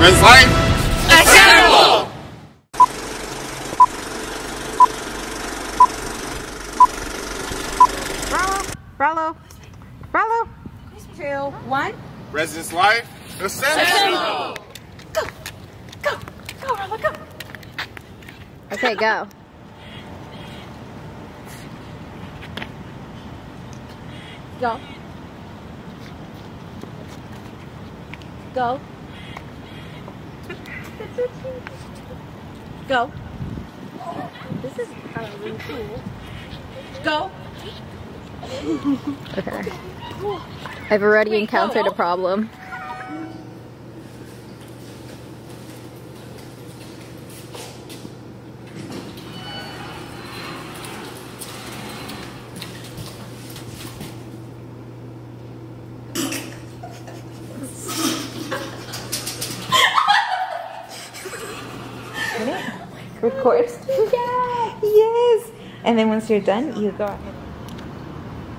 Res Life, assemble! Rollo. 2, 1. Residence Life, assemble! Go, Rollo, go. Okay, go. Go. Go. Go. This is kind of really cool. Go. Okay. I've already encountered a problem. Record. Yes. And then once you're done, you go ahead.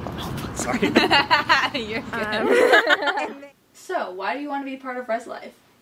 Sorry. You're good. So, why do you want to be part of Res Life?